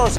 famosos!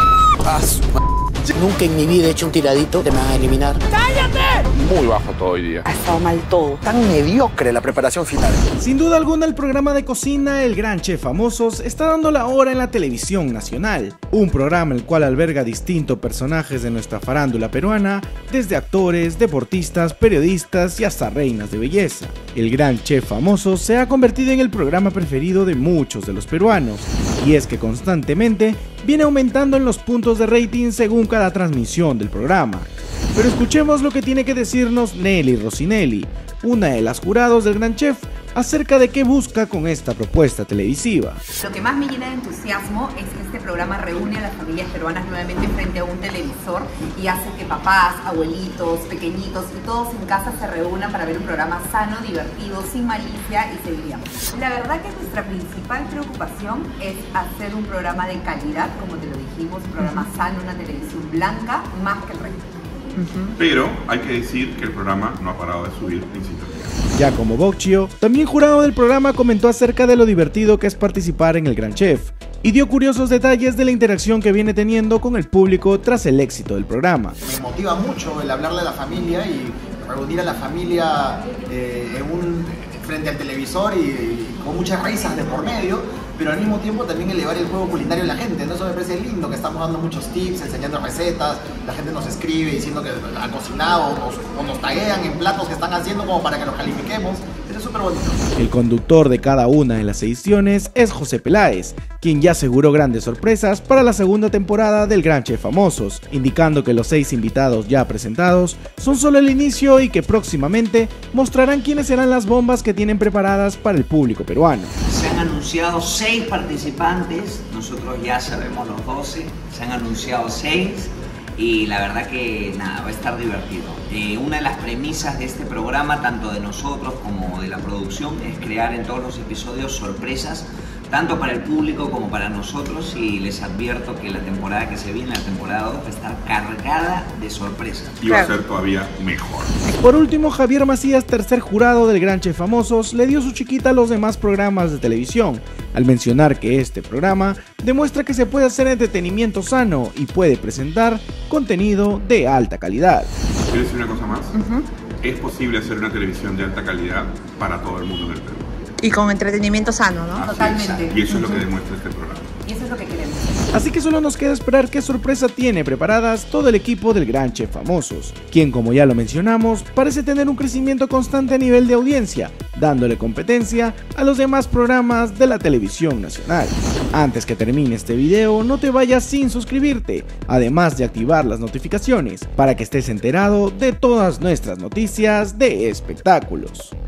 Nunca en mi vida he hecho un tiradito, te me van a eliminar. ¡Cállate! Muy bajo todo hoy día. Ha estado mal todo. Tan mediocre la preparación final. Sin duda alguna, el programa de cocina El Gran Chef Famosos está dando la hora en la televisión nacional. Un programa el cual alberga distintos personajes de nuestra farándula peruana, desde actores, deportistas, periodistas y hasta reinas de belleza. El Gran Chef Famosos se ha convertido en el programa preferido de muchos de los peruanos. Y es que constantemente viene aumentando en los puntos de rating según cada transmisión del programa. Pero escuchemos lo que tiene que decirnos Nelly Rossinelli, una de las jurados del Gran Chef, acerca de qué busca con esta propuesta televisiva. Lo que más me llena de entusiasmo es que este programa reúne a las familias peruanas nuevamente frente a un televisor y hace que papás, abuelitos, pequeñitos y todos en casa se reúnan para ver un programa sano, divertido, sin malicia y seguridad. La verdad que nuestra principal preocupación es hacer un programa de calidad, como te lo dijimos, un programa sano, una televisión blanca, más que el resto. Pero hay que decir que el programa no ha parado de subir en sintonía. Giacomo Bocchio, también jurado del programa, comentó acerca de lo divertido que es participar en El Gran Chef y dio curiosos detalles de la interacción que viene teniendo con el público tras el éxito del programa. Me motiva mucho el hablarle a la familia y reunir a la familia frente al televisor y con muchas risas de por medio, pero al mismo tiempo también elevar el juego culinario de la gente, ¿no? Eso me parece lindo, que estamos dando muchos tips, enseñando recetas, la gente nos escribe diciendo que ha cocinado o nos taguean en platos que están haciendo como para que los califiquemos. Eso es súper bonito. El conductor de cada una de las ediciones es José Peláez, quien ya aseguró grandes sorpresas para la segunda temporada del Gran Chef Famosos, indicando que los 6 invitados ya presentados son solo el inicio y que próximamente mostrarán quiénes serán las bombas que tienen preparadas para el público peruano. Se han anunciado 6 participantes, nosotros ya sabemos los 12, se han anunciado 6 y la verdad que nada, va a estar divertido. Una de las premisas de este programa, tanto de nosotros como de la producción, es crear en todos los episodios sorpresas, tanto para el público como para nosotros, y les advierto que la temporada que se viene, la temporada 2, va a estar cargada de sorpresas. Y va a ser todavía mejor. Por último, Javier Macías, tercer jurado del Gran Chef Famosos, le dio su chiquita a los demás programas de televisión, al mencionar que este programa demuestra que se puede hacer entretenimiento sano y puede presentar contenido de alta calidad. ¿Quieres decir una cosa más? Es posible hacer una televisión de alta calidad para todo el mundo del Perú. Y con entretenimiento sano, ¿no? Totalmente. Y eso es lo que demuestra este programa. Y eso es lo que queremos. Así que solo nos queda esperar qué sorpresa tiene preparadas todo el equipo del Gran Chef Famosos, quien, como ya lo mencionamos, parece tener un crecimiento constante a nivel de audiencia, dándole competencia a los demás programas de la televisión nacional. Antes que termine este video, no te vayas sin suscribirte, además de activar las notificaciones, para que estés enterado de todas nuestras noticias de espectáculos.